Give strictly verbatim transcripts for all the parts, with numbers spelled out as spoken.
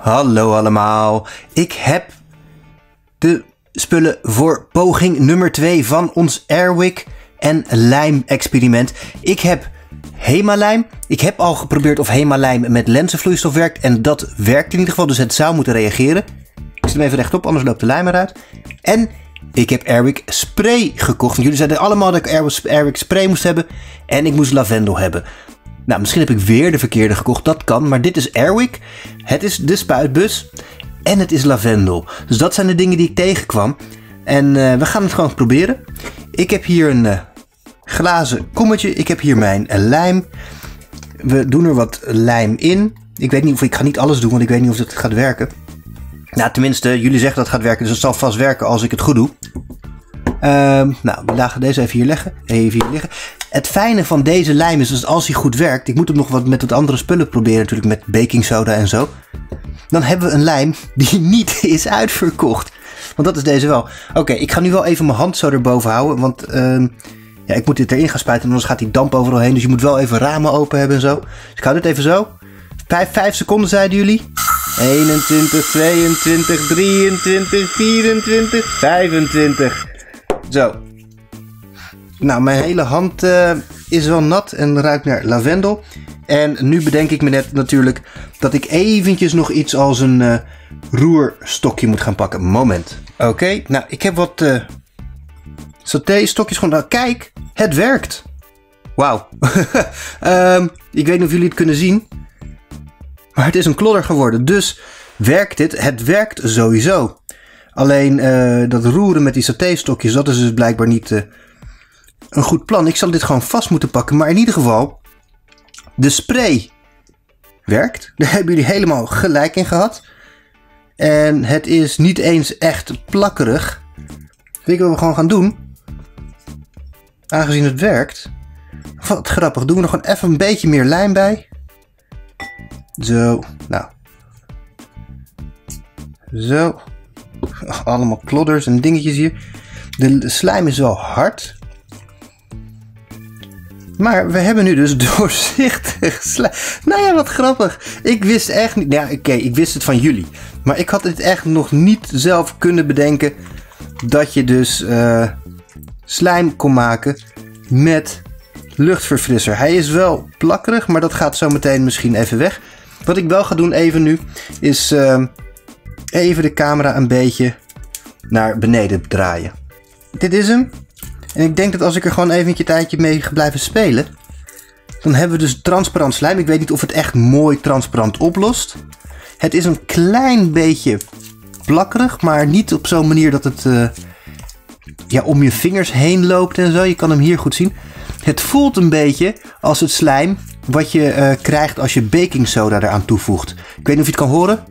Hallo allemaal, ik heb de spullen voor poging nummer twee van ons Airwick en lijm experiment. Ik heb Hema-lijm. Ik heb al geprobeerd of Hema-lijm met lenzenvloeistof werkt en dat werkt in ieder geval, dus het zou moeten reageren. Ik zet hem even rechtop, anders loopt de lijm eruit. En ik heb Airwick spray gekocht. Jullie zeiden allemaal dat ik Airwick spray moest hebben en ik moest lavendel hebben. Nou, misschien heb ik weer de verkeerde gekocht, dat kan, maar dit is Airwick. Het is de spuitbus en het is lavendel. Dus dat zijn de dingen die ik tegenkwam. En uh, we gaan het gewoon proberen. Ik heb hier een uh, glazen kommetje. Ik heb hier mijn uh, lijm. We doen er wat lijm in. Ik weet niet of ik ga niet alles doen, want ik weet niet of het gaat werken. Nou, tenminste, jullie zeggen dat het gaat werken, dus het zal vast werken als ik het goed doe. Um, nou, we laten deze even hier leggen. Even hier liggen. Het fijne van deze lijm is dus als hij goed werkt. Ik moet hem nog wat met wat andere spullen proberen, natuurlijk met baking soda en zo. Dan hebben we een lijm die niet is uitverkocht. Want dat is deze wel. Oké, okay, ik ga nu wel even mijn hand zo erboven houden. Want um, ja, ik moet dit erin gaan spuiten. Anders gaat die damp overal heen. Dus je moet wel even ramen open hebben en zo. Dus ik hou dit even zo. Vijf, vijf seconden zeiden jullie. eenentwintig, tweeëntwintig, drieëntwintig, vierentwintig, vijfentwintig. Zo. Nou, mijn hele hand uh, is wel nat en ruikt naar lavendel. En nu bedenk ik me net natuurlijk dat ik eventjes nog iets als een uh, roerstokje moet gaan pakken. Moment. Oké, okay, nou ik heb wat uh, saté-stokjes gewoon. Nou, kijk, het werkt. Wauw. um, ik weet niet of jullie het kunnen zien. Maar het is een klodder geworden. Dus werkt dit? Het werkt sowieso. Alleen uh, dat roeren met die saté-stokjes, dat is dus blijkbaar niet uh, een goed plan. Ik zal dit gewoon vast moeten pakken. Maar in ieder geval, de spray werkt. Daar hebben jullie helemaal gelijk in gehad. En het is niet eens echt plakkerig. Weet je wat we gewoon gaan doen? Aangezien het werkt. Wat grappig, doen we er gewoon even een beetje meer lijm bij. Zo, nou. Zo. Allemaal klodders en dingetjes hier. De slijm is wel hard. Maar we hebben nu dus doorzichtig slijm. Nou ja, wat grappig. Ik wist echt niet... Ja, oké, okay, ik wist het van jullie. Maar ik had het echt nog niet zelf kunnen bedenken dat je dus uh, slijm kon maken met luchtverfrisser. Hij is wel plakkerig, maar dat gaat zo meteen misschien even weg. Wat ik wel ga doen even nu, is uh, even de camera een beetje naar beneden draaien. Dit is hem. En ik denk dat als ik er gewoon even een tijdje mee ga blijven spelen, dan hebben we dus transparant slijm. Ik weet niet of het echt mooi transparant oplost. Het is een klein beetje plakkerig, maar niet op zo'n manier dat het uh, ja, om je vingers heen loopt en zo. Je kan hem hier goed zien. Het voelt een beetje als het slijm wat je uh, krijgt als je baking soda eraan toevoegt. Ik weet niet of je het kan horen.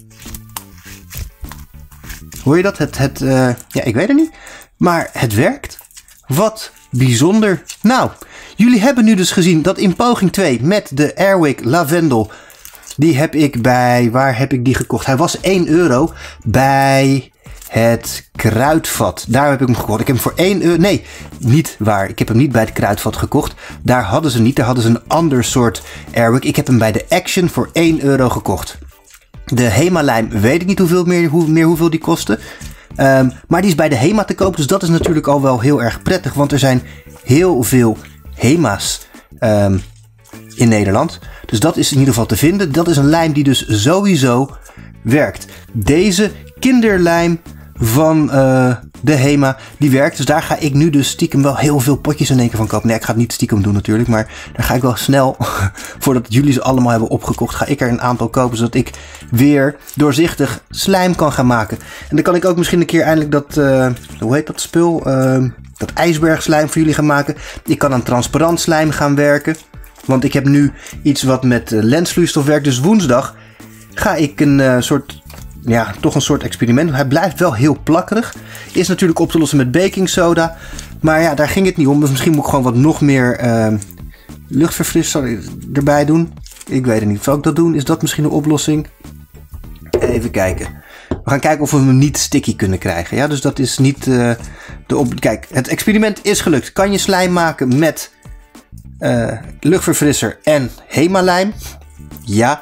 Hoor je dat? Het, het, uh, ja, ik weet het niet. Maar het werkt. Wat bijzonder. Nou, jullie hebben nu dus gezien dat in poging twee met de Airwick lavendel. Die heb ik bij... Waar heb ik die gekocht? Hij was één euro bij het Kruidvat. Daar heb ik hem gekocht. Ik heb hem voor één euro... Nee, niet waar. Ik heb hem niet bij het Kruidvat gekocht. Daar hadden ze niet. Daar hadden ze een ander soort Airwick. Ik heb hem bij de Action voor één euro gekocht. De Hema-lijm weet ik niet hoeveel meer, hoe, meer hoeveel die kostte. Um, maar die is bij de Hema te koop. Dus dat is natuurlijk al wel heel erg prettig. Want er zijn heel veel Hema's um, in Nederland. Dus dat is in ieder geval te vinden. Dat is een lijm die dus sowieso werkt. Deze kinderlijm van uh, de Hema, die werkt. Dus daar ga ik nu dus stiekem wel heel veel potjes in één keer van kopen. Nee, ik ga het niet stiekem doen natuurlijk. Maar daar ga ik wel snel, voordat jullie ze allemaal hebben opgekocht, ga ik er een aantal kopen. Zodat ik weer doorzichtig slijm kan gaan maken. En dan kan ik ook misschien een keer eindelijk dat, uh, hoe heet dat spul? Uh, dat ijsbergslijm voor jullie gaan maken. Ik kan aan transparant slijm gaan werken. Want ik heb nu iets wat met uh, lensvloeistof werkt. Dus woensdag ga ik een uh, soort... Ja, toch een soort experiment. Hij blijft wel heel plakkerig. Is natuurlijk op te lossen met baking soda. Maar ja, daar ging het niet om. Dus misschien moet ik gewoon wat nog meer uh, luchtverfrisser erbij doen. Ik weet het niet. Zal ik dat doen? Is dat misschien een oplossing? Even kijken. We gaan kijken of we hem niet sticky kunnen krijgen. Ja, dus dat is niet uh, de op... Kijk, het experiment is gelukt. Kan je slijm maken met uh, luchtverfrisser en Hema-lijm? Ja.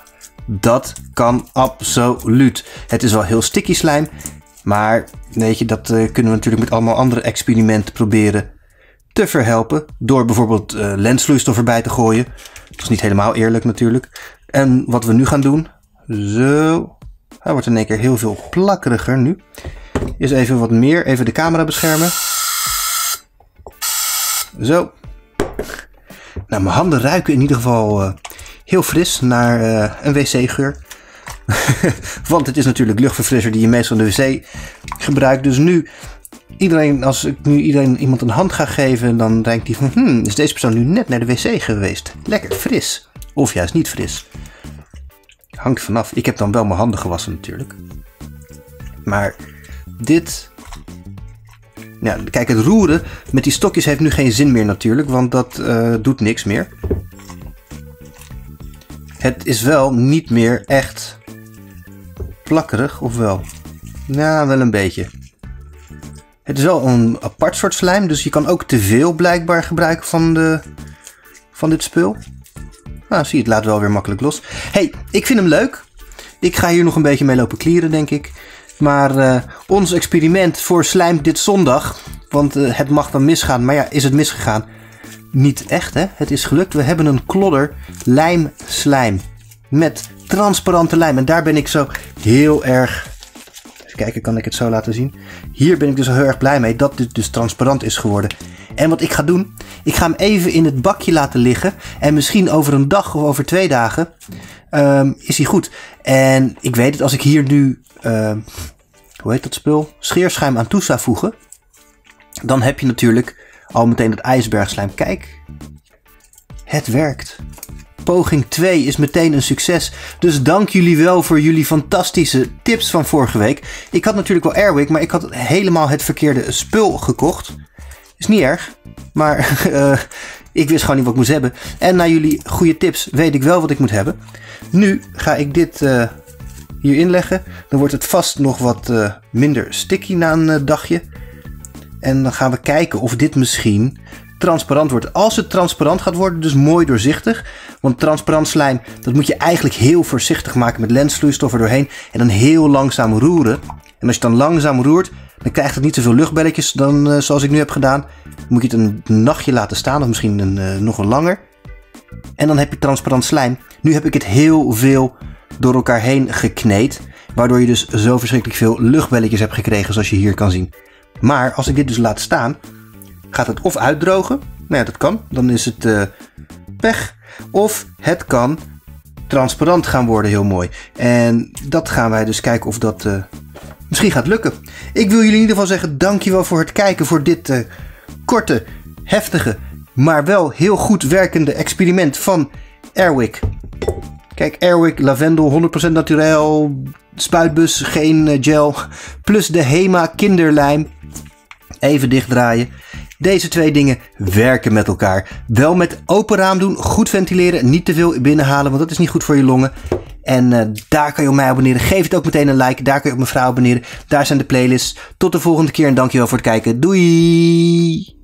Dat kan absoluut. Het is wel heel sticky slijm. Maar weet je, dat uh, kunnen we natuurlijk met allemaal andere experimenten proberen te verhelpen. Door bijvoorbeeld uh, lensvloeistof erbij te gooien. Dat is niet helemaal eerlijk natuurlijk. En wat we nu gaan doen. Zo. Hij wordt in één keer heel veel plakkeriger nu. Is even wat meer. Even de camera beschermen. Zo. Nou, mijn handen ruiken in ieder geval uh, heel fris naar uh, een wc-geur. Want het is natuurlijk luchtverfrisser die je meestal in de wc gebruikt. Dus nu, iedereen, als ik nu iedereen iemand een hand ga geven, dan denkt hij van, hmm, is deze persoon nu net naar de wc geweest? Lekker fris. Of juist niet fris. Hangt vanaf. Ik heb dan wel mijn handen gewassen natuurlijk. Maar dit... Ja, kijk, het roeren met die stokjes heeft nu geen zin meer natuurlijk, want dat uh, doet niks meer. Het is wel niet meer echt plakkerig, of wel? Nou, wel een beetje. Het is wel een apart soort slijm, dus je kan ook te veel blijkbaar gebruiken van, de, van dit spul. Nou, zie je, het laat wel weer makkelijk los. Hey, ik vind hem leuk. Ik ga hier nog een beetje mee lopen klieren, denk ik. Maar uh, ons experiment voor slijm dit zondag, want uh, het mag dan misgaan, maar ja, is het misgegaan? Niet echt, hè? Het is gelukt. We hebben een klodder lijm slijm met transparante lijm. En daar ben ik zo heel erg... Even kijken, kan ik het zo laten zien? Hier ben ik dus heel erg blij mee dat dit dus transparant is geworden. En wat ik ga doen, ik ga hem even in het bakje laten liggen. En misschien over een dag of over twee dagen um, is hij goed. En ik weet het, als ik hier nu... Uh, hoe heet dat spul? Scheerschuim aan toe zou voegen. Dan heb je natuurlijk al meteen dat ijsbergslijm. Kijk, het werkt. Poging twee is meteen een succes. Dus dank jullie wel voor jullie fantastische tips van vorige week. Ik had natuurlijk wel Airwick, maar ik had helemaal het verkeerde spul gekocht. Is niet erg, maar uh, ik wist gewoon niet wat ik moest hebben. En na jullie goede tips weet ik wel wat ik moet hebben. Nu ga ik dit... Uh, hierin leggen. Dan wordt het vast nog wat uh, minder sticky na een uh, dagje. En dan gaan we kijken of dit misschien transparant wordt. Als het transparant gaat worden, dus mooi doorzichtig. Want transparant slijm, dat moet je eigenlijk heel voorzichtig maken met lensvloeistof er doorheen. En dan heel langzaam roeren. En als je dan langzaam roert, dan krijgt het niet zoveel luchtbelletjes dan uh, zoals ik nu heb gedaan. Dan moet je het een nachtje laten staan, of misschien een, uh, nog een langer. En dan heb je transparant slijm. Nu heb ik het heel veel door elkaar heen gekneed, waardoor je dus zo verschrikkelijk veel luchtbelletjes hebt gekregen zoals je hier kan zien. Maar als ik dit dus laat staan, gaat het of uitdrogen, nou ja, dat kan, dan is het uh, weg, of het kan transparant gaan worden, heel mooi. En dat gaan wij dus kijken of dat uh, misschien gaat lukken. Ik wil jullie in ieder geval zeggen, dankjewel voor het kijken, voor dit uh, korte, heftige, maar wel heel goed werkende experiment van Airwick. Kijk, Airwick, lavendel, honderd procent naturel, spuitbus, geen gel, plus de Hema kinderlijm. Even dichtdraaien. Deze twee dingen werken met elkaar. Wel met open raam doen, goed ventileren, niet te veel binnenhalen, want dat is niet goed voor je longen. En uh, daar kan je op mij abonneren. Geef het ook meteen een like, daar kan je op mijn vrouw abonneren. Daar zijn de playlists. Tot de volgende keer en dankjewel voor het kijken. Doei!